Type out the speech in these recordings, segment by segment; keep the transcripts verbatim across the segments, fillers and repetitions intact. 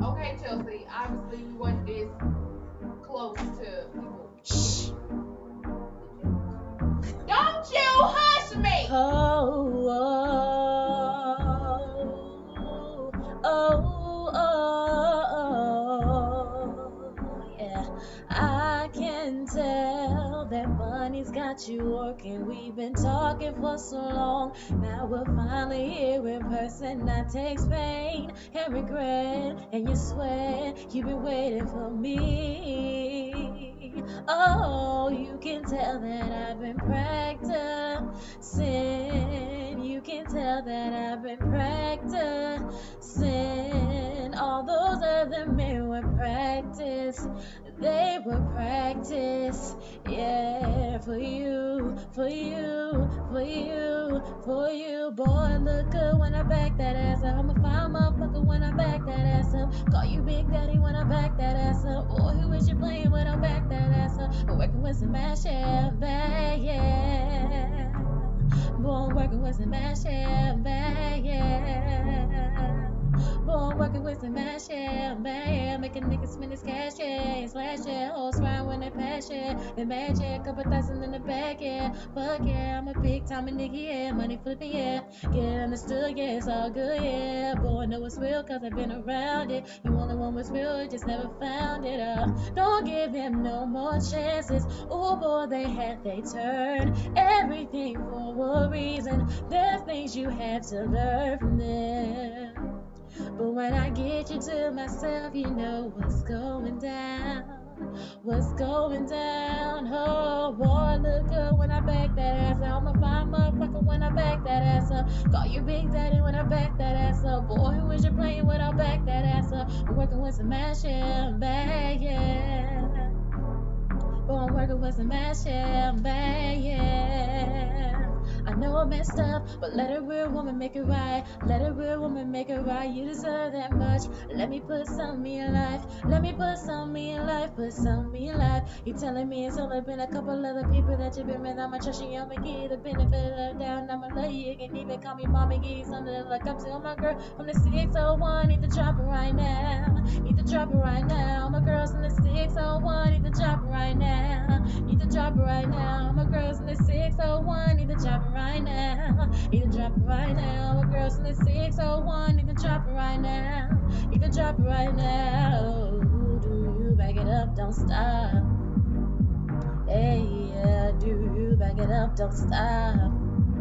Okay, Chelsea. Obviously, we weren't this close to people. Shh. Don't you hush me! Oh, oh, oh, oh, oh, yeah. I can tell that money's got you working. We've been talking for so long. Now we're finally here in person. That takes pain and regret, and you swear you've been waiting for me. Oh, you can tell that I've been practicing. You can tell that I've been practicing. All those other men were practice. They were practice. Yeah, for you, for you, for you, for you. Boy, look good when I back that ass up. I'm a fine motherfucker when I back that ass up. Call you Big Daddy when I back that ass up. Boy, who is you playing when I back that ass up? I'm working with some mash, yeah, bag, yeah. Boy, I'm working with some mash, yeah, bag, yeah. Boy, I'm working with some mash, yeah, bag, yeah. Making niggas spend his cash, yeah. Slash, yeah. Hoes round when they pass, yeah. They mad, yeah. Couple thousand in the bag, yeah. Fuck, yeah. I'm a big time nigga, yeah. Money flipping, yeah. Get understood, yeah. It's all good, yeah. Boy, I know it's real, cause I've been around it. You only one was real, just never found it, uh. Don't give them no more chances. Oh, boy, they had they turn everything for a reason. There's things you have to learn from them. But when I get you to myself, you know what's going down. What's going down? Oh, boy, look good when I back that ass up. I'm a fine motherfucker when I back that ass up. Call you Big Daddy when I back that ass up. Boy, who is you playing when I back that ass up? I'm working with some mash, yeah, bag, yeah. Boy, I'm working with some mash, yeah, bag, yeah. I know I messed up, but let a real woman make it right. Let a real woman make it right. You deserve that much. Let me put some in your life. Let me put some in your life. Put some in your life. You telling me it's only been a couple other people that you've been with. I'ma trust you. I'ma give you the benefit of the doubt. I'ma love you. You can even call me mommy. Give you something to look up to. My girl from the six oh one. Need to drop it right now. Need to drop it right now. My girls in the six oh one. Need to drop it right now. Need to drop it right now. My girls in the six oh one. Need to drop it right now. Need to drop it right now. My girls in the six oh one. Need to drop it right now. Need to drop it right now. Oh, do you back it up? Don't stop. Hey, yeah, do you back it up? Don't stop.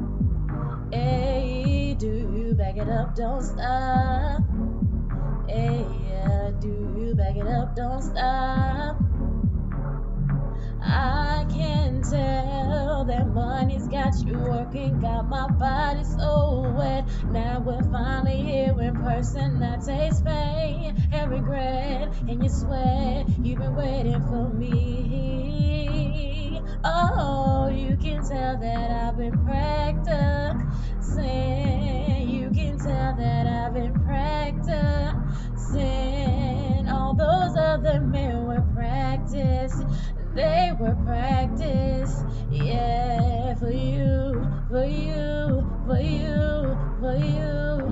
Hey, do you back it up? Don't stop. Hey, yeah, do you back it up? Don't stop. I can tell that money's got you working, got my body so wet. Now we're finally here in person. That takes pain and regret, and you swear you've been waiting for me. Oh, you can tell that I've been practicing. You can tell that I've been practicing. All those other men were practice. They were practice, yeah, for you, for you, for you, for you.